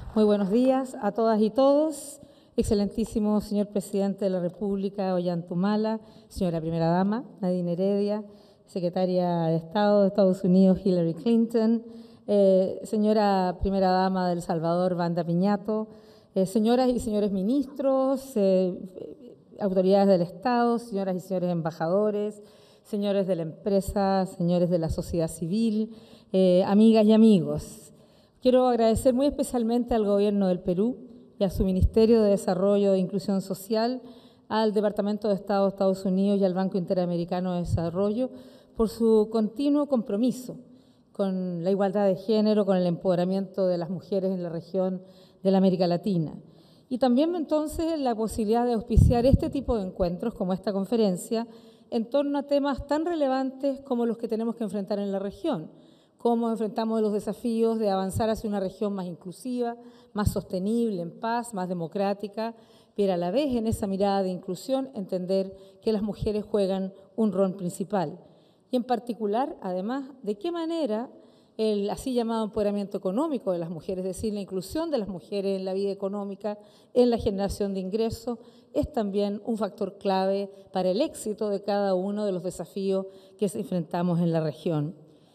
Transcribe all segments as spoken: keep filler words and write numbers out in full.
Muy buenos días a todas y todos. Excelentísimo señor Presidente de la República, Ollanta-Humala, señora Primera Dama, Nadine Heredia, Secretaria de Estado de Estados Unidos, Hillary Clinton, eh, señora Primera Dama de El Salvador, Wanda Piñato, eh, señoras y señores ministros, eh, autoridades del Estado, señoras y señores embajadores, señores de la empresa, señores de la sociedad civil, eh, amigas y amigos. Quiero agradecer muy especialmente al Gobierno del Perú y a su Ministerio de Desarrollo e Inclusión Social, al Departamento de Estado de Estados Unidos y al Banco Interamericano de Desarrollo por su continuo compromiso con la igualdad de género, con el empoderamiento de las mujeres en la región de la América Latina. Y también entonces la posibilidad de auspiciar este tipo de encuentros, como esta conferencia, en torno a temas tan relevantes como los que tenemos que enfrentar en la región. Cómo enfrentamos los desafíos de avanzar hacia una región más inclusiva, más sostenible, en paz, más democrática, pero a la vez en esa mirada de inclusión entender que las mujeres juegan un rol principal. Y en particular, además, de qué manera el así llamado empoderamiento económico de las mujeres, es decir, la inclusión de las mujeres en la vida económica, en la generación de ingresos, es también un factor clave para el éxito de cada uno de los desafíos que enfrentamos en la región.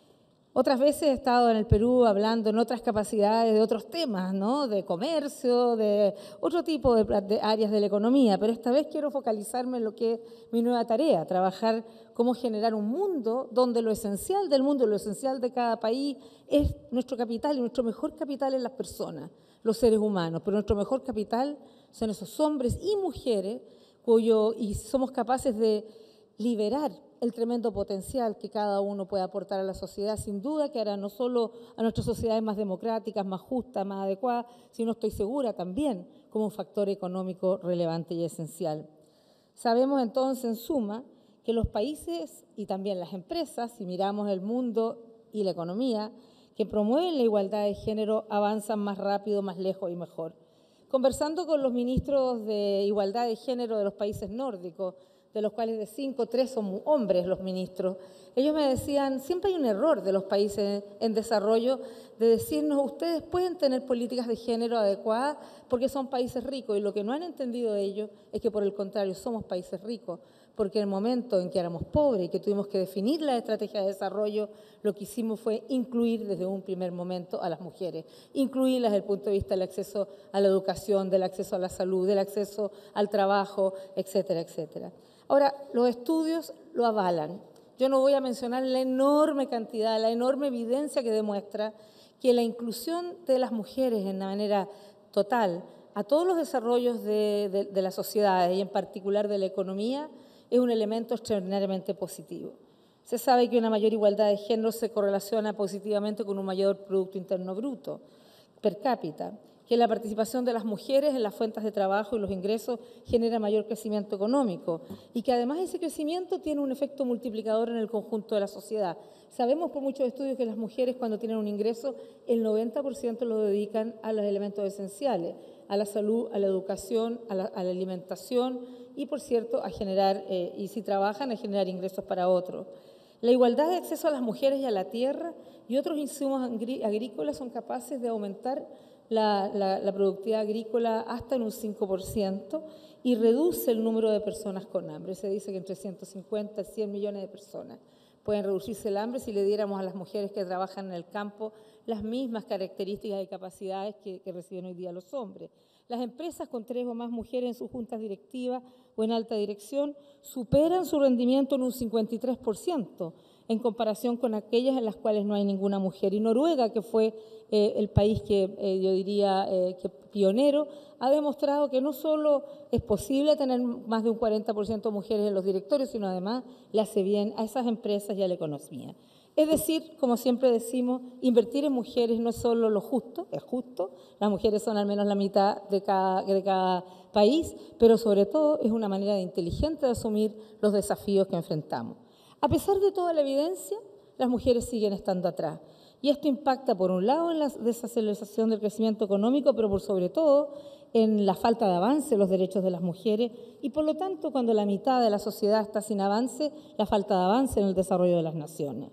Otras veces he estado en el Perú hablando en otras capacidades de otros temas, ¿no? De comercio, de otro tipo de, de áreas de la economía, pero esta vez quiero focalizarme en lo que es mi nueva tarea, trabajar cómo generar un mundo donde lo esencial del mundo, lo esencial de cada país es nuestro capital, y nuestro mejor capital es las personas, los seres humanos, pero nuestro mejor capital son esos hombres y mujeres cuyo, y somos capaces de liberar el tremendo potencial que cada uno puede aportar a la sociedad, sin duda que hará no solo a nuestras sociedades más democráticas, más justas, más adecuadas, sino estoy segura también como un factor económico relevante y esencial. Sabemos entonces, en suma, que los países y también las empresas, si miramos el mundo y la economía, que promueven la igualdad de género, avanzan más rápido, más lejos y mejor. Conversando con los ministros de igualdad de género de los países nórdicos, de los cuales de cinco, tres son hombres los ministros, ellos me decían, siempre hay un error de los países en desarrollo de decirnos, ustedes pueden tener políticas de género adecuadas porque son países ricos, y lo que no han entendido ellos es que por el contrario somos países ricos, porque en el momento en que éramos pobres y que tuvimos que definir la estrategia de desarrollo, lo que hicimos fue incluir desde un primer momento a las mujeres, incluirlas desde el punto de vista del acceso a la educación, del acceso a la salud, del acceso al trabajo, etcétera, etcétera. Ahora, los estudios lo avalan. Yo no voy a mencionar la enorme cantidad, la enorme evidencia que demuestra que la inclusión de las mujeres en la manera total a todos los desarrollos de, de, de las sociedades y en particular de la economía es un elemento extraordinariamente positivo. Se sabe que una mayor igualdad de género se correlaciona positivamente con un mayor Producto Interno Bruto per cápita, que la participación de las mujeres en las fuentes de trabajo y los ingresos genera mayor crecimiento económico y que además ese crecimiento tiene un efecto multiplicador en el conjunto de la sociedad. Sabemos por muchos estudios que las mujeres cuando tienen un ingreso, el noventa por ciento lo dedican a los elementos esenciales, a la salud, a la educación, a la, a la alimentación y, por cierto, a generar, eh, y si trabajan, a generar ingresos para otros. La igualdad de acceso a las mujeres y a la tierra y otros insumos agrícolas son capaces de aumentar La, la, la productividad agrícola hasta en un cinco por ciento y reduce el número de personas con hambre. Se dice que entre ciento cincuenta y cien millones de personas pueden reducirse el hambre si le diéramos a las mujeres que trabajan en el campo las mismas características y capacidades que, que reciben hoy día los hombres. Las empresas con tres o más mujeres en sus juntas directivas o en alta dirección superan su rendimiento en un cincuenta y tres por ciento en comparación con aquellas en las cuales no hay ninguna mujer. Y Noruega, que fue eh, el país que eh, yo diría eh, que pionero, ha demostrado que no solo es posible tener más de un cuarenta por ciento de mujeres en los directorios, sino además le hace bien a esas empresas y a la economía. Es decir, como siempre decimos, invertir en mujeres no es solo lo justo, es justo, las mujeres son al menos la mitad de cada, de cada país, pero sobre todo es una manera inteligente de asumir los desafíos que enfrentamos. A pesar de toda la evidencia, las mujeres siguen estando atrás. Y esto impacta, por un lado, en la desaceleración del crecimiento económico, pero por sobre todo en la falta de avance en los derechos de las mujeres y, por lo tanto, cuando la mitad de la sociedad está sin avance, la falta de avance en el desarrollo de las naciones.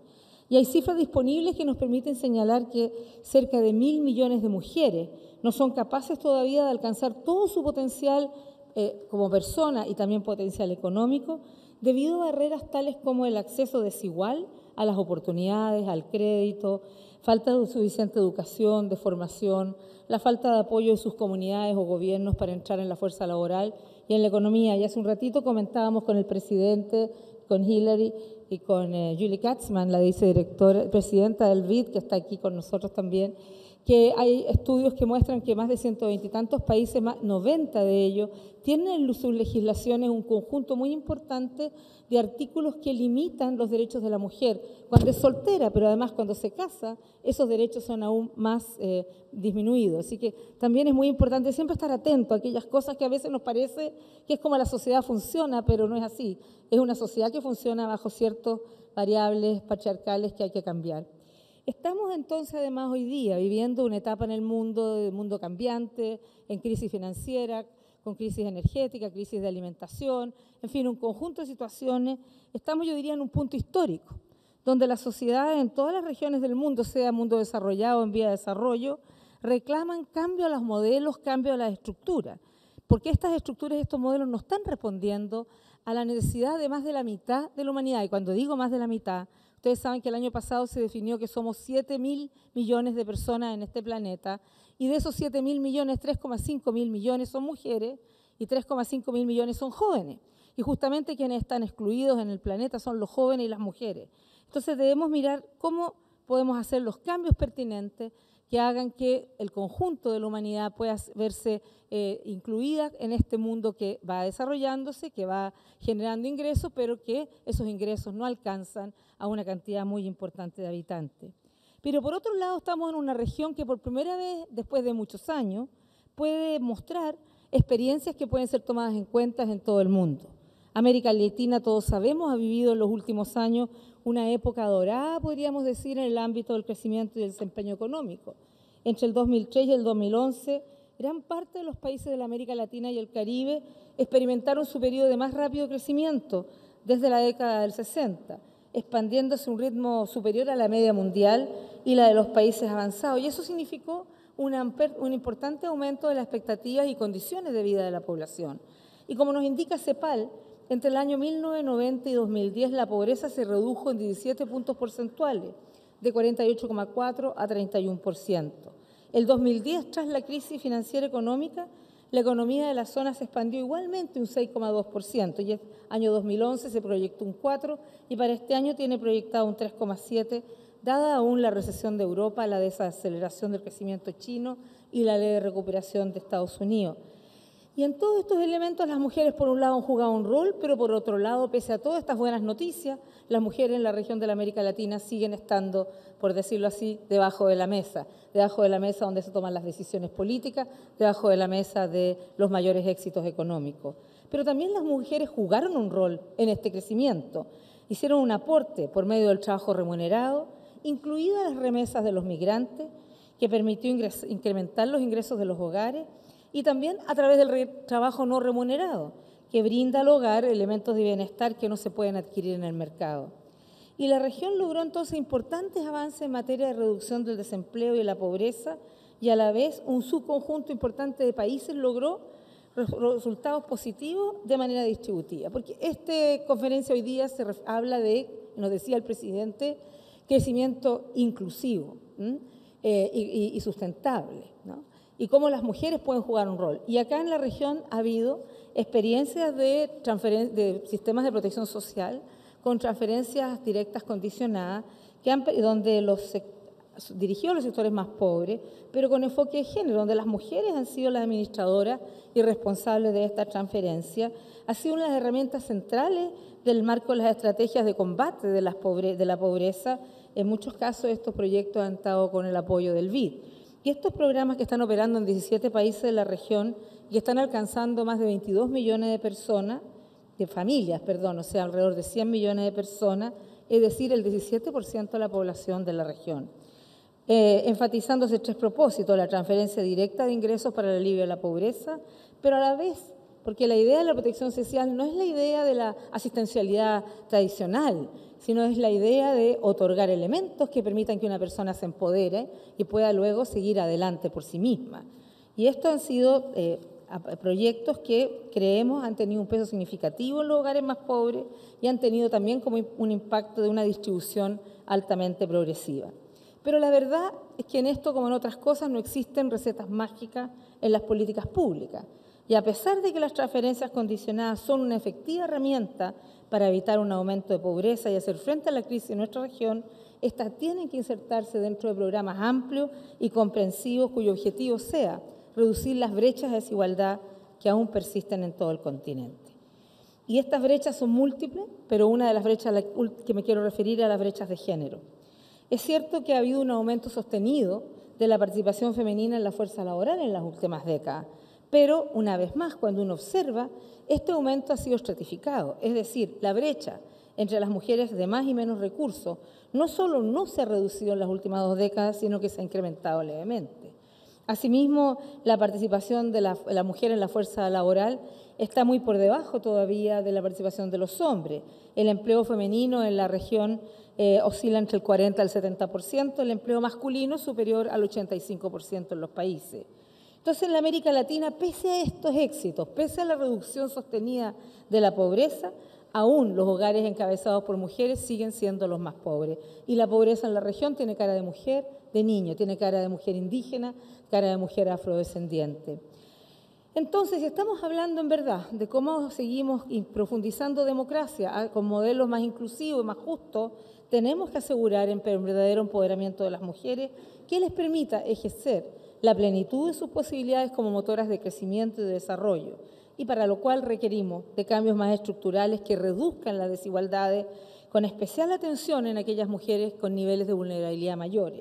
Y hay cifras disponibles que nos permiten señalar que cerca de mil millones de mujeres no son capaces todavía de alcanzar todo su potencial eh, como persona y también potencial económico, debido a barreras tales como el acceso desigual a las oportunidades, al crédito, falta de suficiente educación, de formación, la falta de apoyo de sus comunidades o gobiernos para entrar en la fuerza laboral y en la economía. Y hace un ratito comentábamos con el presidente, con Hillary y con eh, Julie Katzmann, la vicedirectora, presidenta del B I D, que está aquí con nosotros también, que hay estudios que muestran que más de ciento veinte y tantos países, más noventa de ellos, tienen en sus legislaciones un conjunto muy importante de artículos que limitan los derechos de la mujer cuando es soltera, pero además cuando se casa, esos derechos son aún más eh, disminuidos. Así que también es muy importante siempre estar atento a aquellas cosas que a veces nos parece que es como la sociedad funciona, pero no es así. Es una sociedad que funciona bajo ciertas variables patriarcales que hay que cambiar. Estamos entonces además hoy día viviendo una etapa en el mundo, de mundo cambiante, en crisis financiera, con crisis energética, crisis de alimentación, en fin, un conjunto de situaciones. Estamos, yo diría, en un punto histórico, donde las sociedades en todas las regiones del mundo, sea mundo desarrollado o en vía de desarrollo, reclaman cambio a los modelos, cambio a las estructuras, porque estas estructuras y estos modelos no están respondiendo a la necesidad de más de la mitad de la humanidad. Y cuando digo más de la mitad, ustedes saben que el año pasado se definió que somos siete mil millones de personas en este planeta, y de esos siete mil millones, tres coma cinco mil millones son mujeres y tres coma cinco mil millones son jóvenes. Y justamente quienes están excluidos en el planeta son los jóvenes y las mujeres. Entonces debemos mirar cómo podemos hacer los cambios pertinentes que hagan que el conjunto de la humanidad pueda verse eh, incluida en este mundo que va desarrollándose, que va generando ingresos, pero que esos ingresos no alcanzan a una cantidad muy importante de habitantes. Pero por otro lado estamos en una región que por primera vez, después de muchos años, puede mostrar experiencias que pueden ser tomadas en cuenta en todo el mundo. América Latina, todos sabemos, ha vivido en los últimos años una época dorada, podríamos decir, en el ámbito del crecimiento y del desempeño económico. Entre el dos mil tres y el dos mil once, gran parte de los países de la América Latina y el Caribe experimentaron su periodo de más rápido crecimiento desde la década del sesenta, expandiéndose a un ritmo superior a la media mundial y la de los países avanzados. Y eso significó un, un importante aumento de las expectativas y condiciones de vida de la población. Y como nos indica CEPAL, entre el año mil novecientos noventa y dos mil diez la pobreza se redujo en diecisiete puntos porcentuales, de cuarenta y ocho coma cuatro a treinta y uno por ciento. El dos mil diez, tras la crisis financiera económica, la economía de la zona se expandió igualmente un seis coma dos por ciento y el año dos mil once se proyectó un cuatro por ciento y para este año tiene proyectado un tres coma siete por ciento, dada aún la recesión de Europa, la desaceleración del crecimiento chino y la ley de recuperación de Estados Unidos. Y en todos estos elementos las mujeres por un lado han jugado un rol, pero por otro lado, pese a todas estas buenas noticias, las mujeres en la región de la América Latina siguen estando, por decirlo así, debajo de la mesa, debajo de la mesa donde se toman las decisiones políticas, debajo de la mesa de los mayores éxitos económicos. Pero también las mujeres jugaron un rol en este crecimiento, hicieron un aporte por medio del trabajo remunerado, incluidas las remesas de los migrantes, que permitió incrementar los ingresos de los hogares, y también a través del trabajo no remunerado, que brinda al hogar elementos de bienestar que no se pueden adquirir en el mercado. Y la región logró entonces importantes avances en materia de reducción del desempleo y de la pobreza, y a la vez un subconjunto importante de países logró resultados positivos de manera distributiva. Porque esta conferencia hoy día se habla de, nos decía el presidente, crecimiento inclusivo eh, y, y sustentable, ¿no? Y cómo las mujeres pueden jugar un rol. Y acá en la región ha habido experiencias de, de sistemas de protección social con transferencias directas condicionadas, que han, donde los dirigió a los sectores más pobres, pero con enfoque de género, donde las mujeres han sido las administradoras y responsables de esta transferencia. Ha sido una de las herramientas centrales del marco de las estrategias de combate de, las pobre, de la pobreza. En muchos casos estos proyectos han estado con el apoyo del B I D. Y estos programas que están operando en diecisiete países de la región y están alcanzando más de veintidós millones de personas, de familias, perdón, o sea, alrededor de cien millones de personas, es decir, el diecisiete por ciento de la población de la región. Eh, enfatizándose tres propósitos: la transferencia directa de ingresos para el alivio de la pobreza, pero a la vez porque la idea de la protección social no es la idea de la asistencialidad tradicional, sino es la idea de otorgar elementos que permitan que una persona se empodere y pueda luego seguir adelante por sí misma. Y estos han sido eh, proyectos que creemos han tenido un peso significativo en los hogares más pobres y han tenido también como un impacto de una distribución altamente progresiva. Pero la verdad es que en esto, como en otras cosas, no existen recetas mágicas en las políticas públicas. Y a pesar de que las transferencias condicionadas son una efectiva herramienta para evitar un aumento de pobreza y hacer frente a la crisis en nuestra región, estas tienen que insertarse dentro de programas amplios y comprensivos cuyo objetivo sea reducir las brechas de desigualdad que aún persisten en todo el continente. Y estas brechas son múltiples, pero una de las brechas a la que me quiero referir es a las brechas de género. Es cierto que ha habido un aumento sostenido de la participación femenina en la fuerza laboral en las últimas décadas, pero, una vez más, cuando uno observa, este aumento ha sido estratificado, es decir, la brecha entre las mujeres de más y menos recursos no solo no se ha reducido en las últimas dos décadas, sino que se ha incrementado levemente. Asimismo, la participación de la, la mujer en la fuerza laboral está muy por debajo todavía de la participación de los hombres. El empleo femenino en la región eh, oscila entre el cuarenta y el setenta por ciento, el empleo masculino superior al ochenta y cinco por ciento en los países. Entonces, en la América Latina, pese a estos éxitos, pese a la reducción sostenida de la pobreza, aún los hogares encabezados por mujeres siguen siendo los más pobres. Y la pobreza en la región tiene cara de mujer, de niño, tiene cara de mujer indígena, cara de mujer afrodescendiente. Entonces, si estamos hablando en verdad de cómo seguimos profundizando democracia con modelos más inclusivos, más justos, tenemos que asegurar el verdadero empoderamiento de las mujeres que les permita ejercer la plenitud de sus posibilidades como motoras de crecimiento y de desarrollo, y para lo cual requerimos de cambios más estructurales que reduzcan las desigualdades, con especial atención en aquellas mujeres con niveles de vulnerabilidad mayores,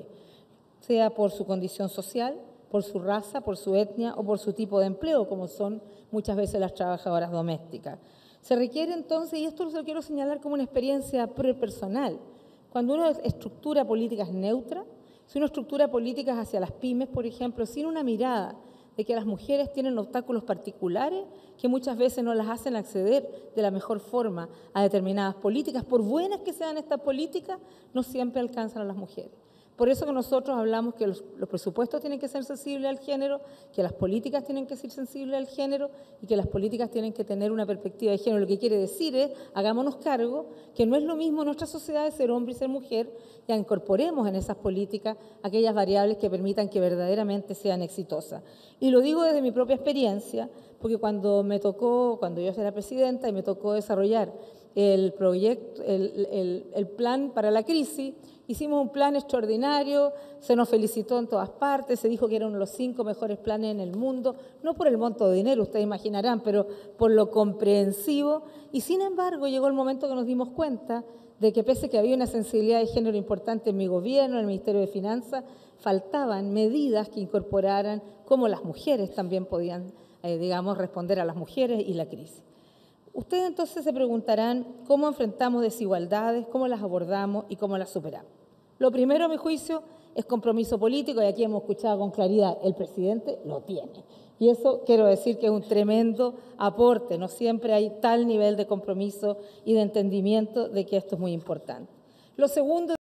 sea por su condición social, por su raza, por su etnia o por su tipo de empleo, como son muchas veces las trabajadoras domésticas. Se requiere entonces, y esto lo quiero señalar como una experiencia personal, cuando uno estructura políticas neutras, si uno estructura políticas hacia las pymes, por ejemplo, sin una mirada de que las mujeres tienen obstáculos particulares que muchas veces no las hacen acceder de la mejor forma a determinadas políticas, por buenas que sean estas políticas, no siempre alcanzan a las mujeres. Por eso que nosotros hablamos que los, los presupuestos tienen que ser sensibles al género, que las políticas tienen que ser sensibles al género y que las políticas tienen que tener una perspectiva de género. Lo que quiere decir es, hagámonos cargo que no es lo mismo en nuestra sociedad de ser hombre y ser mujer, y incorporemos en esas políticas aquellas variables que permitan que verdaderamente sean exitosas. Y lo digo desde mi propia experiencia, porque cuando me tocó, cuando yo era presidenta y me tocó desarrollar el proyecto, el, el, el plan para la crisis, hicimos un plan extraordinario, se nos felicitó en todas partes, se dijo que era uno de los cinco mejores planes en el mundo, no por el monto de dinero, ustedes imaginarán, pero por lo comprensivo. Y sin embargo, llegó el momento que nos dimos cuenta de que pese a que había una sensibilidad de género importante en mi gobierno, en el Ministerio de Finanzas, faltaban medidas que incorporaran cómo las mujeres también podían, eh, digamos, responder a las mujeres y la crisis. Ustedes entonces se preguntarán cómo enfrentamos desigualdades, cómo las abordamos y cómo las superamos. Lo primero, a mi juicio, es compromiso político, y aquí hemos escuchado con claridad, el presidente lo tiene. Y eso quiero decir que es un tremendo aporte, no siempre hay tal nivel de compromiso y de entendimiento de que esto es muy importante. Lo segundo